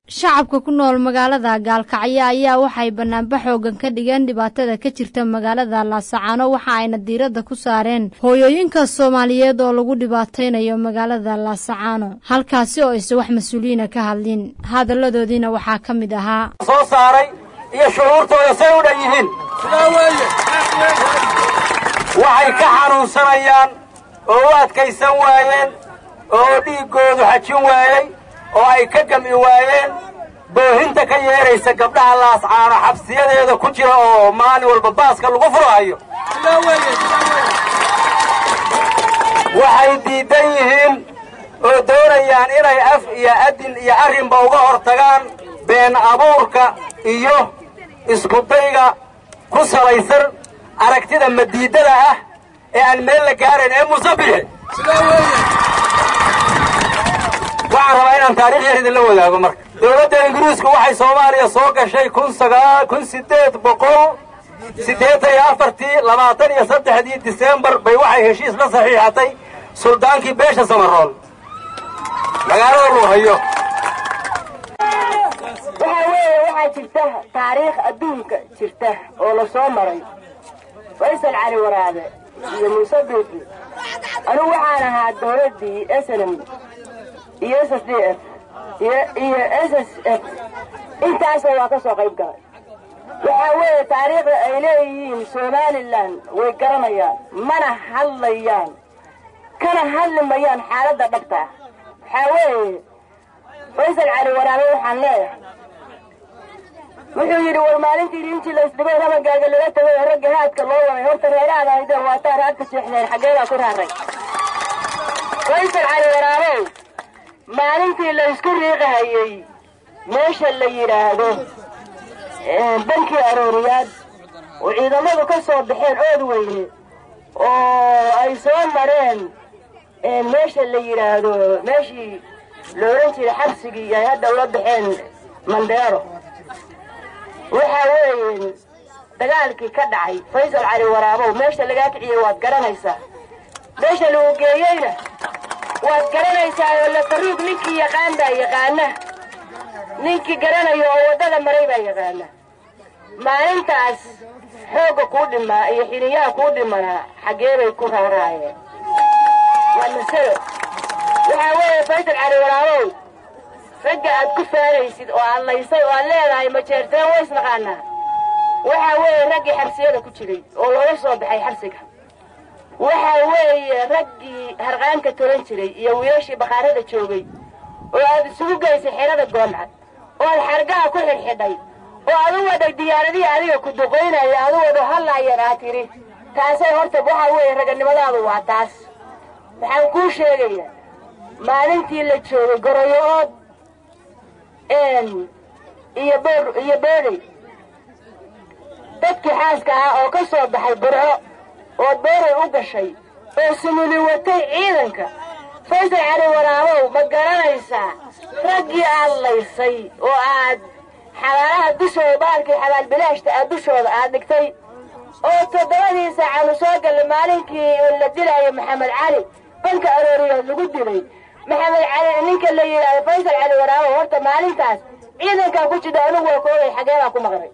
shacabka ku nool magaalada Gaalkacyo ayaa waxay banaanbax xoogan ka dhigeen dhibaatada ka jirta magaalada Laascaano waxa ayna diiradda ku saareen hooyooyinka Soomaaliyeed oo lagu dhibaateynayo magaalada Laascaano halkaasi oo ay wax mas'uuliyiin ka hadlin hadaladoodina waxa kamid ahaa soo saaray iyo shuruurtooda say u dhayihiin waxay ka xanuunsanayaan oo adkaysan waayeen oo dhiigoodu xajin waayay oo ay ka gami waayeen boohinta ka yeeraysa gabdhaha Laascaano xabsiyadeeda ku jira oo maalin walba baaska lagu furayo waxay diidan yihiin oo doonayaan inay af iyo adin iyo arrinba uga hortagaan been abuurka iyo isku dayga ku salaysan aragtida madiidada ah ee aan meel la gaarin ee musabix waxaan rabaa inaan taariikh yar idin la wadaago marka dowladda Ingiriisku waxay Soomaaliya soo gashay 1883 December bay waxay heshiis la saxiixatay suldaankii beesha Samarool magaalada Ruuhayo waxaa jirta taariikh adduunka jirta oo la soo maray Faysal Cali Waraabe iyo Muuse Biixi anigu waxaan ahaa dowladdii SNM iyo SSDF iyo SSF intaas waa ka soo qayb galay waxa weeye taariikhda ay leeyihiin Somaliland way garanayaan mana hadlayaan kana hadlimayaan xaaladda dhabta waxa weeye Faysal Cali Waraabe waxaan leeyahay wuxuu yiri war maalintii intii la isdibay rabagaaga laga tagay ragga haadka loo waday horta reeraada ay waa taaraadka sheexneen xageeda ku raaray Faysal Cali Waraabe maalintii la isku riiqayay meesha la yiraahdo banki arooriyaad oo ciidamadu ka soo baxeen ood weyne oo ay soo mareen meesha la yiraahdo meeshii looran jiray xabsigii ay hadda la baxeen Mandheero waxa weeye dagaalkii ka dhacay Faysal Cali Waraabe meesha laga kiciyay waad garanaysaa meesha lagu geeyayna waad garanaysaa oo la taruug ninkii yaqaana ninkii garanayo oo wadada maray baa yaqaana maalintaas xooga ku dhimaa iyo xiriyaha ku dhimana xagee bay ku raaraayeen waa mas'alo waxa weeye Faysal Cali Waraabe ragga aad ku faaraysid oo aan laysay oo aan leedahay ma jeerteen way isnaqaana waxa weeye raggi xabsiyada ku jiray oo looga soo baxay xabsiga waxa weeye raggi harqaanka tolan jiray iyo wiilashii baqaarada joogay oo aad isugu geysay xirada goolcad oo xargaha ku xidhay oo aad wada diyaaradii adiga ku duqeynay aad wada halaayeen tiri taasay horta waxa weeye raganimadaadu waa taas waxaan ku sheegayaa maalintii la joogay goroyood iyo beeray dadkii xaaska ah oo ka soo baxay burco oo beeray u gashay oo sumuli watay ciidanka Faysal Cali Waraabe ma garanaysaa raggii aad laysay oo aad xalaalaha dushooda baalkii xalaal bilaashta aad dushooda aad dhigtay oo 7 saac soo galay maalinkii la dilay Maxamed Cali banka arooriyaad lagu dilay Maxamed Cali ninka la yiraahdo Faysal Cali Waraabe horta maalintaas ciidanka ku jida anigu waa kooday xageeda ku maqray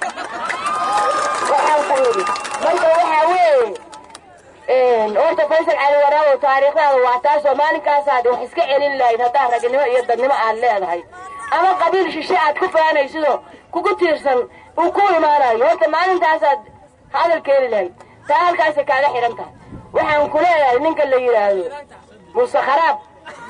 waxaan ku yiri marka waxa weeye horta Faysal Cali Waraabe taariikhda waa taas oo maalinkaas aad wax iska celin lahayd hadaa ragnimo iyo dadnimo aad leedahay ama qabiil shishe aad ku faanaysido kugu tiirsan uu ku imaanayo horta maalintaas aad hadal keeni lahayd taa halkaas kaaga xiranta waxaan ku leeyahay ninka la yiraahdo Muuse Kharaab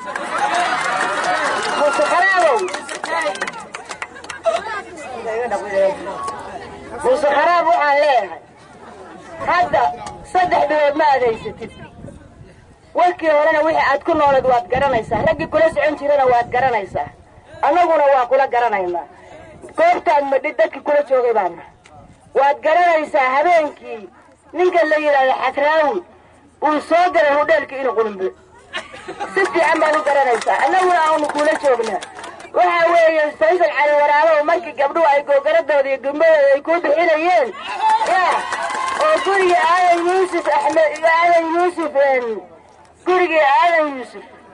waxaan leeyahay hadda 3 bilood ma adeysatid warkii horena wixii aad ku noolad waad garanaysaa raggi kula socon jirana waad garanaysaa annaguna waa kula garanaynaa goobtaan ma dadkii kula joogay baana waad garanaysaa habeenkii ninka la yiraahdo Xatraawi uu soo galay hoteelkii inuu qulumbe si fiican baan u garanaysaa annaguna aanu kula joognaa waxa weeye Faysal Cali Waraabe markii gabdhuhu ay googaradooda iyo gumbeeda ay ku bixinayeen oo guriga Aadan Yuusuf Axmed iyo Aadan Yuusuf guriga Aadan Yuusuf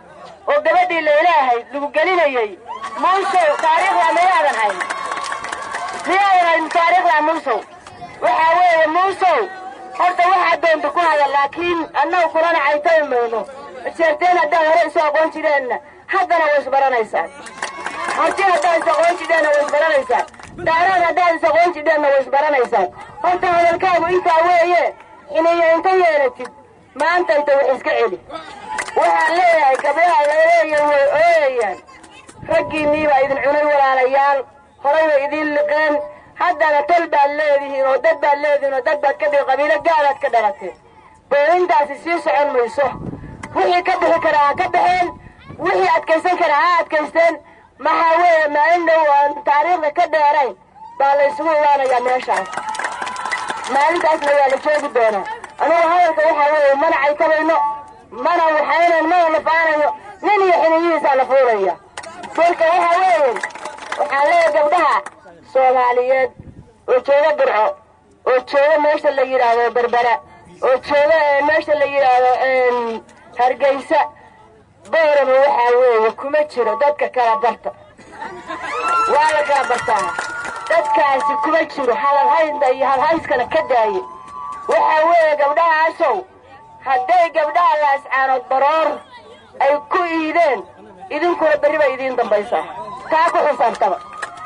oo gabadhii leelaahay lagu gelinayay muusow taariikhda miyaadan hayn taariikhda muusow waxaa weeye muusow horta waxaa doonta ku hadal laakiin annagu kulana caytami mayno jeerteen haddaan hore isu aqoon jireenna haddana way isbaranaysaan horti haddaan is aqoon jidheenna way isbaranaysaan daaraan haddaan is aqoon jidheenna way isbaranaysaan horta hadalkaagu intaa weeye inay inta yeelatid maanta inta wax iska celi waxaan leeyahay gabdhaha laleeyahay way ooyayaan raggiinnii baa idin cunay walaalayaal horay bay idiin liqeen haddana tol baad leedihiin oo dad baad leedihiin oo dad baad ka dhigi qabiilo gaalaad ka dhalateen boorintaasi sii socon mayso wixii ka bixi karaa ha ka baxeen wixii adkaysan karaa ha adkaysteen maxaa weeye maalin dhow aan taariikhda ka dheerayn baa la isugu imaanayaa meeshaas maalintaasna waa la joogi doonaa anugu hadalka waxaa weeye mana caytabayno mana waxaynan mana lafaanayo nin iyo xiniyihiisaa la fuulaya kolka waxaa weeye waxaan leeyahay gabdhaha soomaaliyeed oo jooga burco oo jooga meesha la yidhaahdo berbera oo jooga meesha la yidhaahdo hargeysa boorama waxaa weeye kuma jiro dadka kala barta waa la kala bartaa dadkaasi kuma jiro hadalhaynta iyo halhayskana ka daaye waxaa weeye gabdhahaasow hadday gabdhaha laascaanood baroor ay ku iideen idinkuna berri bay idiin dambaysaa taa ku xisaabtaba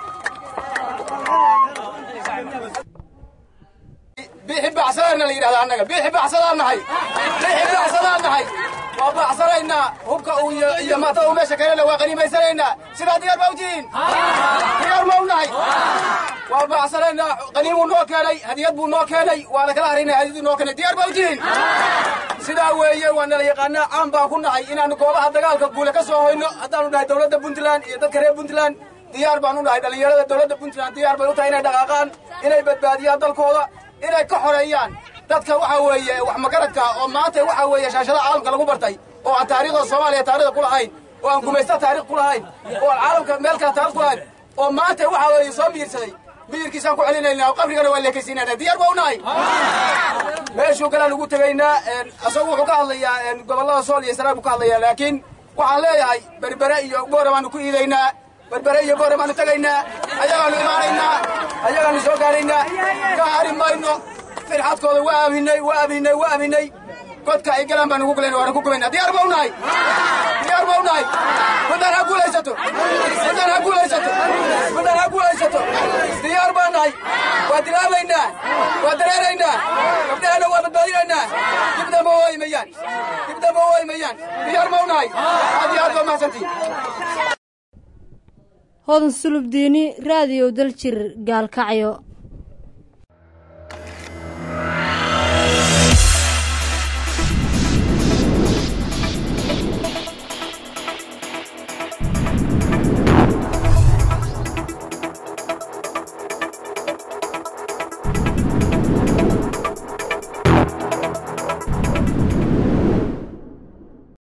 bixi baxsadana la yidhahda annaga bixi baxsadaan nahay waa baxsanaynaa hubka iyo maatada uu meesha kalena waa qaniimaysanaynaa sidaa diyaar baa u tihiin diyaar ma u nahay waa baxsanaynaa qaniimuu noo keenay hadiyad buu noo keenay waana kala harinay hadiyaduu noo keenay diyaar baa u tihiin sidaa weeye waa nala yaqaanaa caan baan ku nahay inaanu goobaha dagaalka guule ka soo hoyno haddaanu nahay dowladda puntland iyo dadka reer puntland diyaar baan u nahay dhallinyarada dowladda puntland diyaar bay u tahay inay dhaqaaqaan inay badbaadiyaan dalkooda inay ka xoreeyaan dadka waxaa weeye wax magaradka oo maanta waxaa weeye shaashada caalamka lagu bartay oo aan taariikhda soomaaliya taariikhda ku lahayn oo aan gumaysta taarikh ku lahayn oo aan caalamka meel kale taarikh ku lahayn oo maanta waxaa weeye soo miyirsaday miyirkiisaan ku celinaynaa oo qabrigana waa leekaysiinaynaa diyaar baa u nahay meeshuu galaan ugu tegaynaa asagu wuxuu ka hadlayaa gobollada sool iyo sanaag buu ka hadlayaa laakiin waxaan leeyahay berbere iyo boora baanu ku iidaynaa berbere iyo boora baanu tegaynaa ayagaanu imaanaynaa ayagaanu soo gaaraynaa ka hari mayno firxadkooda waa aaminay godka ay galaan baan ugu galayna waana ku gubaynaa diyaar baa u nahay puntland ha guulaysato diyaar baa nahay waa dilaabaynaa waa dareeraynaa gabdhahana waa badbaadinaynaa dib dambe oo imayaan diyaar baa u nahay aad iyo aad baa mahadsantihin hodan sulub diini raadiyo daljir gaalkacyo